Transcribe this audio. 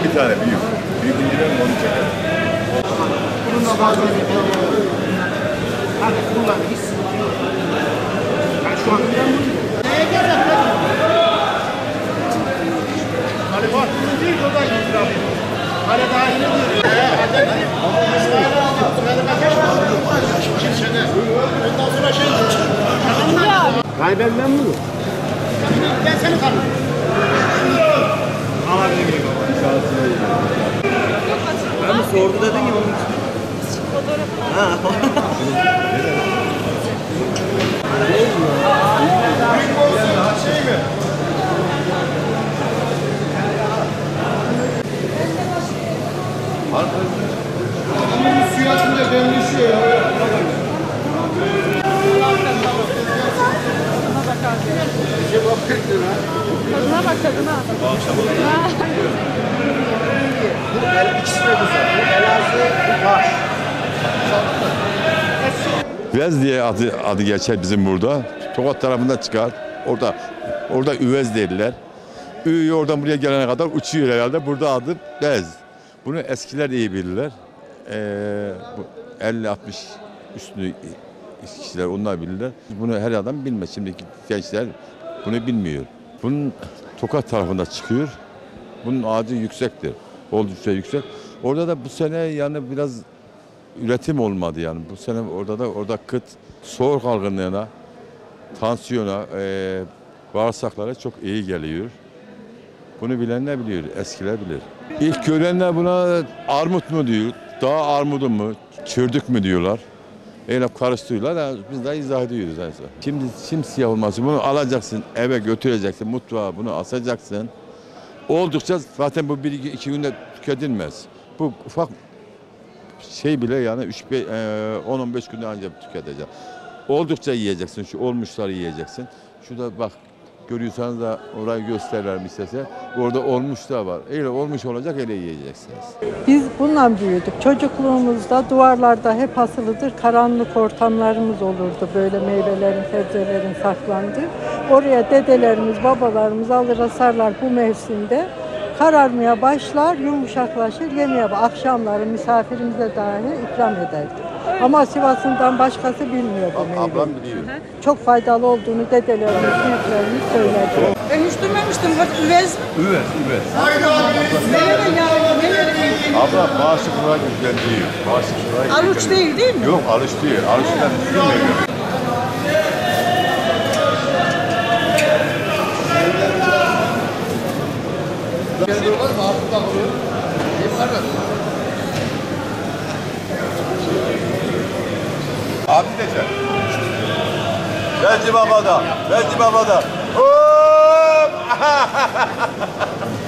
Bir tane büyük. Büyük inciden onu çekelim. Bununla bazı hadi kullan hiç sıkıntı yok. Yani şu an neye gerek yok? Hani var. Değil o da iyi abi. Hani daha iyi diyor. Ondan sonra şey Kaybetmem mi? Ben seni tanıyorum. Alabilir miyim baba? Ben mi sordu dedin ya onun için. Ha. Büyük olsun şey mi? Adamın suyu atınca ben düşüyor ya. Tadına bak tadına. Bu ikisi de güzel. Bu Elazığ, bu Baş. Üvez diye adı geçer bizim burada. Tokat tarafında çıkar. Orada üvez derler. Üyü oradan buraya gelene kadar uçuyor herhalde. Burada adı bez. Bunu eskiler iyi bilirler. Bu 50-60 üstünü kişiler onlar bilirler. Bunu her adam bilmez. Şimdiki gençler bunu bilmiyor. Bunun Tokat tarafında çıkıyor. Bunun ağacı yüksektir. Oldukça yüksek. Orada da bu sene yani biraz üretim olmadı yani. Bu sene orada kıt soğuk algınlığına, tansiyona, bağırsaklara çok iyi geliyor. Bunu bilenler biliyor, eskiler bilir. İlk görenler buna armut mu diyor, dağ armudu mu, çördük mü diyorlar. Öyle karıştırıyorlar, yani biz de izah ediyoruz. Şimdi simsiyah olması, bunu alacaksın, eve götüreceksin, mutfağa bunu asacaksın. Oldukça zaten bu 1-2 günde tüketilmez. Bu ufak şey bile yani 10-15 günde ancak tüketecek. Oldukça yiyeceksin, şu olmuşları yiyeceksin. Şurada bak, görüyorsanız da orayı gösterirler istese. Orada olmuş da var. Öyle olmuş olacak, öyle yiyeceksiniz. Biz bununla büyüdük. Çocukluğumuzda duvarlarda hep asılıdır. Karanlık ortamlarımız olurdu. Böyle meyvelerin, sebzelerin saklandığı. Oraya dedelerimiz, babalarımız alır asarlar bu mevsimde. Kararmaya başlar, yumuşaklaşır, yemeye akşamları misafirimize dahi ikram ederdik. Ama Sivas'ından başkası bilmiyor bu meyveyi. Ablam biliyor. Çok faydalı olduğunu dedelerimiz, büyüklerimiz söyledi. Ben hiç duymamıştım. Üvez mi? Üvez. Nerede ya? Nerede? Abla bağışıklığa güçlendiriyor. Aluç değil mi? Yok, aluç değil. Aluçtan bilmiyorum. Abi diyecek. Belci babada. Hop!